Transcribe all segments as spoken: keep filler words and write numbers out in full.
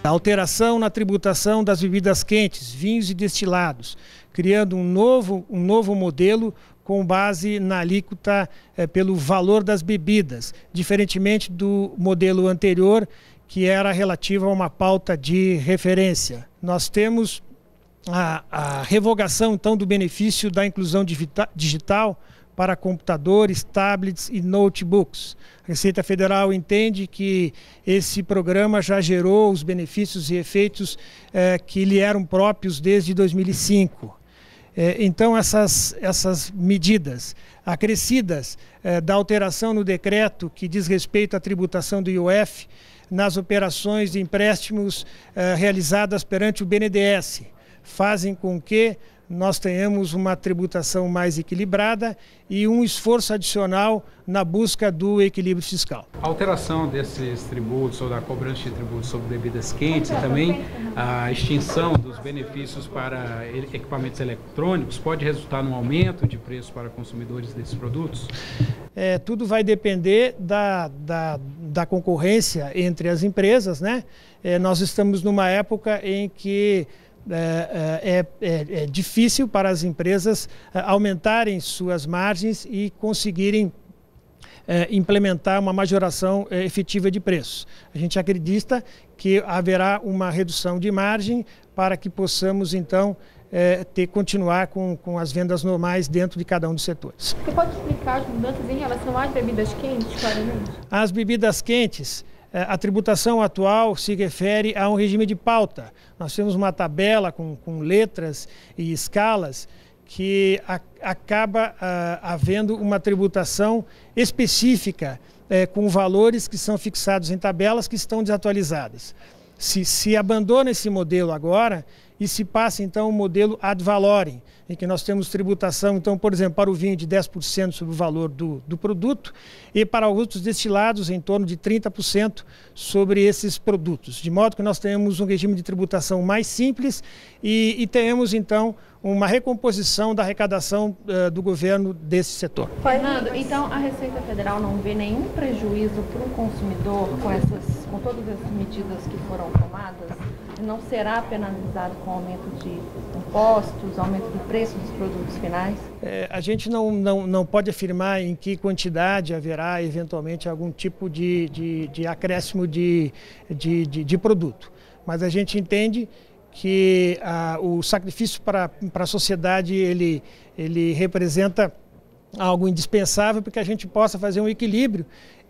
A alteração na tributação das bebidas quentes, vinhos e destilados, criando um novo, um novo modelo com base na alíquota é, pelo valor das bebidas, diferentemente do modelo anterior, que era relativo a uma pauta de referência. Nós temos a, a revogação, então, do benefício da inclusão digital para computadores, tablets e notebooks. A Receita Federal entende que esse programa já gerou os benefícios e efeitos eh, que lhe eram próprios desde dois mil e cinco. Eh, então, essas, essas medidas acrescidas eh, da alteração no decreto que diz respeito à tributação do I O F nas operações de empréstimos eh, realizadas perante o B N D E S fazem com que nós tenhamos uma tributação mais equilibrada e um esforço adicional na busca do equilíbrio fiscal. A alteração desses tributos ou da cobrança de tributos sobre bebidas quentes e também a extinção dos benefícios para equipamentos eletrônicos pode resultar num aumento de preço para consumidores desses produtos? É, tudo vai depender da, da, da concorrência entre as empresas, né? É, nós estamos numa época em que É, é, é, é difícil para as empresas aumentarem suas margens e conseguirem é, implementar uma majoração é, efetiva de preços. A gente acredita que haverá uma redução de margem para que possamos, então, é, ter, continuar com, com as vendas normais dentro de cada um dos setores. Você pode explicar as mudanças em relação às bebidas quentes, claramente? As bebidas quentes, a tributação atual se refere a um regime de pauta. Nós temos uma tabela com, com letras e escalas que a, acaba a, havendo uma tributação específica é, com valores que são fixados em tabelas que estão desatualizadas. Se, se abandona esse modelo agora e se passa então o modelo ad valorem, em que nós temos tributação, então, por exemplo, para o vinho de dez por cento sobre o valor do, do produto e para outros destilados em torno de trinta por cento sobre esses produtos, de modo que nós tenhamos um regime de tributação mais simples e, e tenhamos então uma recomposição da arrecadação uh, do governo desse setor. Fernando, então a Receita Federal não vê nenhum prejuízo para o consumidor com, essas, com todas essas medidas que foram tomadas? Não será penalizado com aumento de impostos, aumento do preço dos produtos finais? É, a gente não, não, não pode afirmar em que quantidade haverá eventualmente algum tipo de, de, de acréscimo de, de, de, de produto, mas a gente entende que ah, o sacrifício para, para a sociedade ele, ele representa algo indispensável para que a gente possa fazer um equilíbrio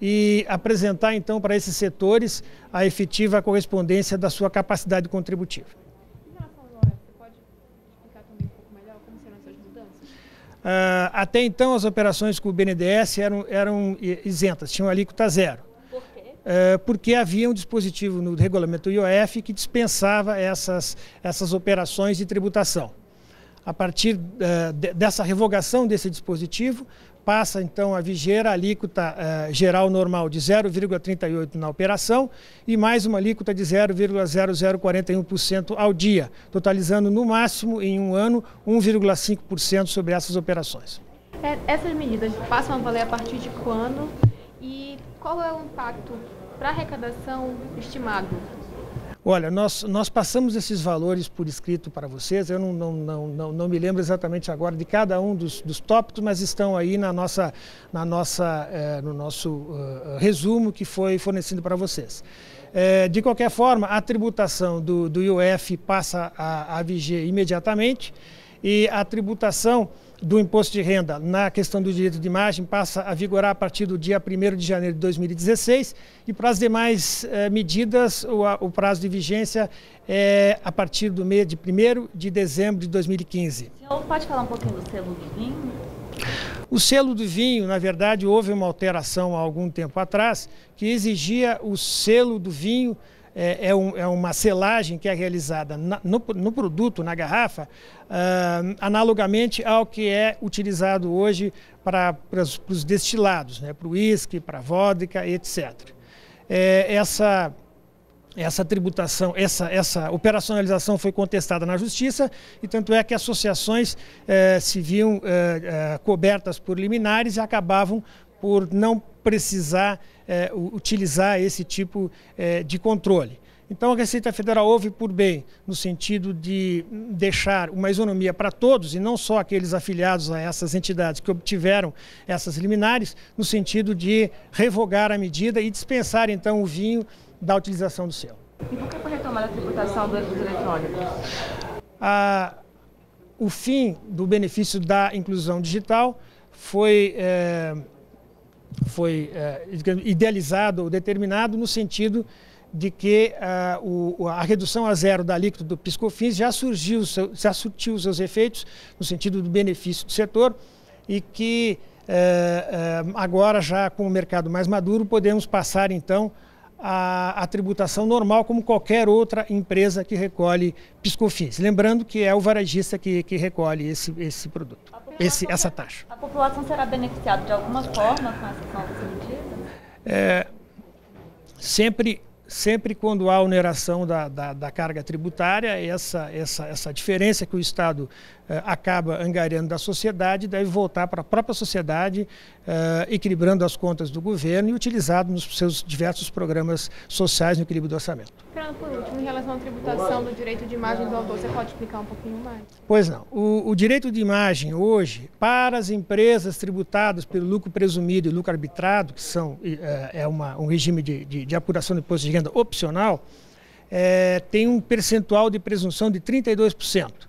e apresentar então para esses setores a efetiva correspondência da sua capacidade contributiva. Em relação ao I O F, você pode explicar também um pouco melhor como serão essas mudanças? Ah, até então as operações com o B N D E S eram, eram isentas, tinham alíquota zero. Por quê? Uh, porque havia um dispositivo no regulamento do I O F que dispensava essas, essas operações de tributação. A partir uh, de, dessa revogação desse dispositivo, passa então a viger a alíquota uh, geral normal de zero vírgula trinta e oito por cento na operação e mais uma alíquota de zero vírgula zero zero quarenta e um por cento ao dia, totalizando no máximo em um ano um vírgula cinco por cento sobre essas operações. É, essas medidas passam a valer a partir de quando e qual é o impacto para a arrecadação estimado? Olha, nós, nós passamos esses valores por escrito para vocês, eu não, não, não, não, não me lembro exatamente agora de cada um dos, dos tópicos, mas estão aí na nossa, na nossa, eh, no nosso uh, resumo que foi fornecido para vocês. Eh, de qualquer forma, a tributação do, do I O F passa a, a viger imediatamente e a tributação do imposto de renda na questão do direito de imagem passa a vigorar a partir do dia primeiro de janeiro de dois mil e dezesseis e para as demais eh, medidas o, a, o prazo de vigência é a partir do mês de primeiro de dezembro de dois mil e quinze. O senhor pode falar um pouquinho do selo do vinho? O selo do vinho, na verdade, houve uma alteração há algum tempo atrás que exigia o selo do vinho. É, é, um, é uma selagem que é realizada na, no, no produto, na garrafa, uh, analogamente ao que é utilizado hoje para, para os destilados, né, para o uísque, para a vodka, etcétera. É, essa, essa tributação, essa, essa operacionalização foi contestada na Justiça e tanto é que associações eh, se viam eh, eh, cobertas por liminares e acabavam por não precisar eh, utilizar esse tipo eh, de controle. Então a Receita Federal houve por bem no sentido de deixar uma isonomia para todos e não só aqueles afiliados a essas entidades que obtiveram essas liminares, no sentido de revogar a medida e dispensar então o vinho da utilização do selo. E por que foi retomada a tributação dos eletrônicos? A, o fim do benefício da inclusão digital foi, é, foi é, idealizado ou determinado no sentido de que a, o, a redução a zero da alíquota do PIS/COFINS já surgiu, já surtiu os seus efeitos no sentido do benefício do setor e que é, é, agora já com o mercado mais maduro podemos passar então A, a tributação normal como qualquer outra empresa que recolhe PIS/COFINS. Lembrando que é o varejista que, que recolhe esse, esse produto, esse, essa taxa. A população será beneficiada de alguma forma com essa nova medida? É, sempre, sempre quando há oneração da, da, da carga tributária, essa, essa, essa diferença que o Estado eh, acaba angariando da sociedade deve voltar para a própria sociedade, eh, equilibrando as contas do governo e utilizado nos seus diversos programas sociais no equilíbrio do orçamento. Fernando, por último, em relação à tributação do direito de imagem do autor, você pode explicar um pouquinho mais? Pois não. O, o direito de imagem hoje, para as empresas tributadas pelo lucro presumido e lucro arbitrado, que são, é, é uma, um regime de, de, de apuração do imposto de renda opcional, é, tem um percentual de presunção de trinta e dois por cento.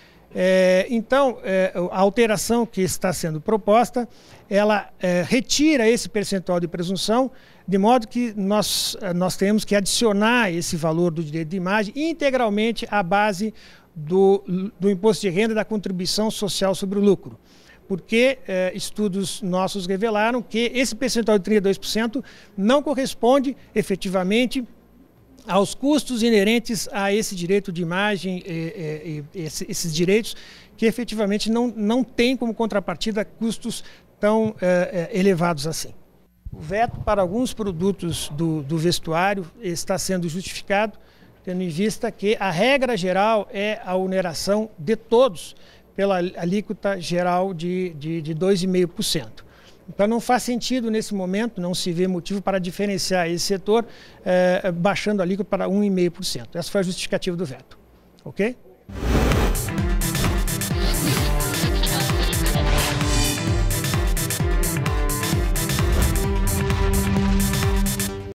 É, então, é, a alteração que está sendo proposta, ela é, retira esse percentual de presunção, de modo que nós, nós temos que adicionar esse valor do direito de imagem integralmente à base do, do imposto de renda e da contribuição social sobre o lucro. Porque é, estudos nossos revelaram que esse percentual de trinta e dois por cento não corresponde efetivamente aos custos inerentes a esse direito de imagem, e, e, e, esses direitos que efetivamente não, não têm como contrapartida custos tão é, elevados assim. O veto para alguns produtos do, do vestuário está sendo justificado, tendo em vista que a regra geral é a oneração de todos pela alíquota geral de, de, de dois vírgula cinco por cento. Então não faz sentido nesse momento, não se vê motivo para diferenciar esse setor, eh, baixando a alíquota para um vírgula cinco por cento. Essa foi a justificativa do veto. Ok?